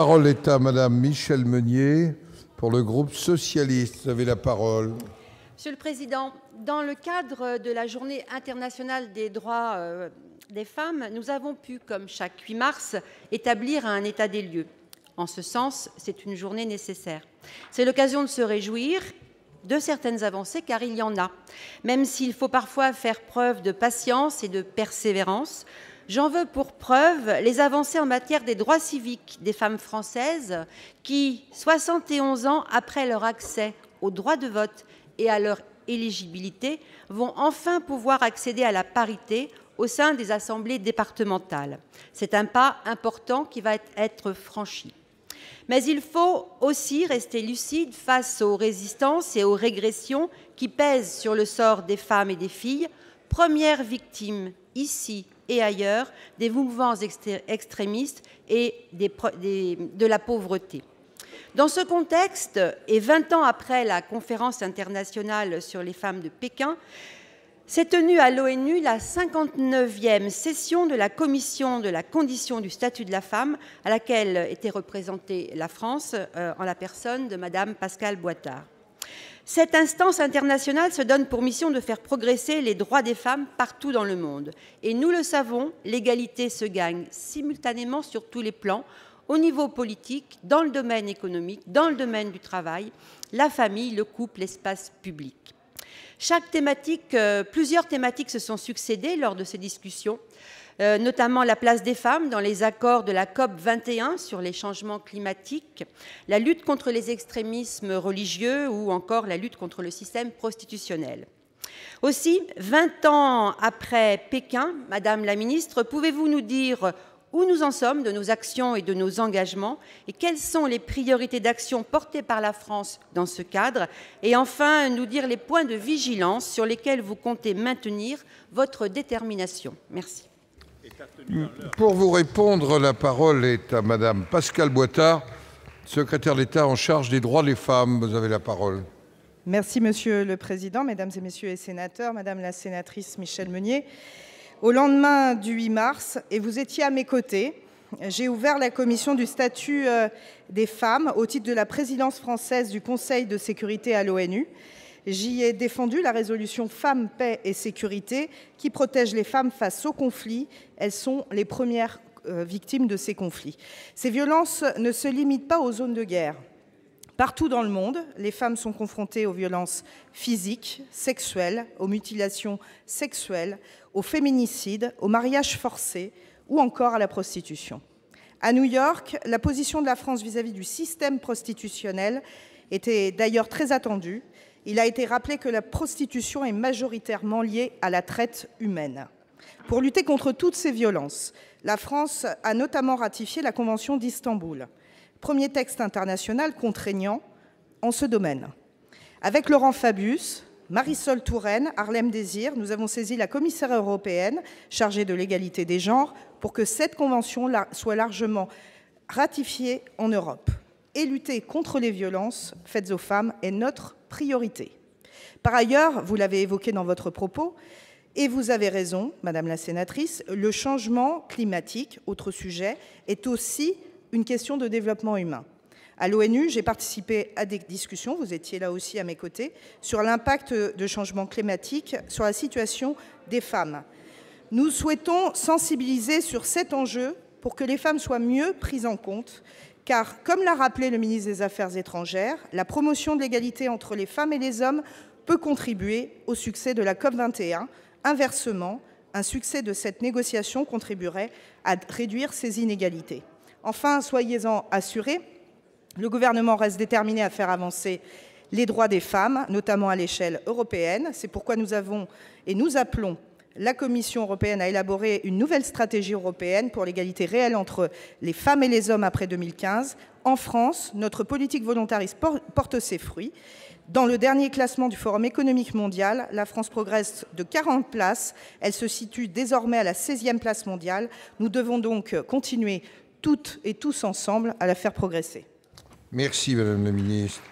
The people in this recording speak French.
La parole est à Madame Michèle Meunier pour le groupe socialiste. Vous avez la parole. Monsieur le Président, dans le cadre de la Journée internationale des droits des femmes, nous avons pu, comme chaque 8 mars, établir un état des lieux. En ce sens, c'est une journée nécessaire. C'est l'occasion de se réjouir de certaines avancées, car il y en a. Même s'il faut parfois faire preuve de patience et de persévérance, j'en veux pour preuve les avancées en matière des droits civiques des femmes françaises qui, 71 ans après leur accès au droit de vote et à leur éligibilité, vont enfin pouvoir accéder à la parité au sein des assemblées départementales. C'est un pas important qui va être franchi. Mais il faut aussi rester lucide face aux résistances et aux régressions qui pèsent sur le sort des femmes et des filles, premières victimes, ici et ailleurs, des mouvements extrémistes et de la pauvreté. Dans ce contexte, et 20 ans après la conférence internationale sur les femmes de Pékin, s'est tenue à l'ONU la 59e session de la Commission de la condition du statut de la femme, à laquelle était représentée la France en la personne de Madame Pascale Boitard. Cette instance internationale se donne pour mission de faire progresser les droits des femmes partout dans le monde. Et nous le savons, l'égalité se gagne simultanément sur tous les plans, au niveau politique, dans le domaine économique, dans le domaine du travail, la famille, le couple, l'espace public. Plusieurs thématiques se sont succédées lors de ces discussions, notamment la place des femmes dans les accords de la COP 21 sur les changements climatiques, la lutte contre les extrémismes religieux ou encore la lutte contre le système prostitutionnel. Aussi, 20 ans après Pékin, Madame la Ministre, pouvez-vous nous dire où nous en sommes de nos actions et de nos engagements et quelles sont les priorités d'action portées par la France dans ce cadre, et enfin nous dire les points de vigilance sur lesquels vous comptez maintenir votre détermination. Merci. Pour vous répondre, la parole est à Madame Pascale Boitard, secrétaire d'État en charge des droits des femmes. Vous avez la parole. Merci Monsieur le Président, Mesdames et Messieurs les sénateurs, Madame la sénatrice Michèle Meunier. Au lendemain du 8 mars, et vous étiez à mes côtés, j'ai ouvert la commission du statut des femmes au titre de la présidence française du Conseil de sécurité à l'ONU. J'y ai défendu la résolution Femmes, Paix et Sécurité qui protège les femmes face aux conflits. Elles sont les premières victimes de ces conflits. Ces violences ne se limitent pas aux zones de guerre. Partout dans le monde, les femmes sont confrontées aux violences physiques, sexuelles, aux mutilations sexuelles, aux féminicides, au mariage forcé ou encore à la prostitution. À New York, la position de la France vis-à-vis du système prostitutionnel était d'ailleurs très attendue. Il a été rappelé que la prostitution est majoritairement liée à la traite humaine. Pour lutter contre toutes ces violences, la France a notamment ratifié la Convention d'Istanbul, premier texte international contraignant en ce domaine. Avec Laurent Fabius, Marisol Touraine, Harlem Désir, nous avons saisi la commissaire européenne chargée de l'égalité des genres pour que cette convention soit largement ratifiée en Europe. Et lutter contre les violences faites aux femmes est notre priorité. Par ailleurs, vous l'avez évoqué dans votre propos, et vous avez raison, Madame la sénatrice, le changement climatique, autre sujet, est aussi une question de développement humain. À l'ONU, j'ai participé à des discussions, vous étiez là aussi à mes côtés, sur l'impact de changement climatique sur la situation des femmes. Nous souhaitons sensibiliser sur cet enjeu pour que les femmes soient mieux prises en compte, car, comme l'a rappelé le ministre des Affaires étrangères, la promotion de l'égalité entre les femmes et les hommes peut contribuer au succès de la COP 21. Inversement, un succès de cette négociation contribuerait à réduire ces inégalités. Enfin, soyez-en assurés, le gouvernement reste déterminé à faire avancer les droits des femmes, notamment à l'échelle européenne. C'est pourquoi nous appelons la Commission européenne à élaborer une nouvelle stratégie européenne pour l'égalité réelle entre les femmes et les hommes après 2015. En France, notre politique volontariste porte ses fruits. Dans le dernier classement du Forum économique mondial, la France progresse de 40 places. Elle se situe désormais à la 16e place mondiale. Nous devons donc continuer toutes et tous ensemble à la faire progresser. Merci, Madame la Ministre.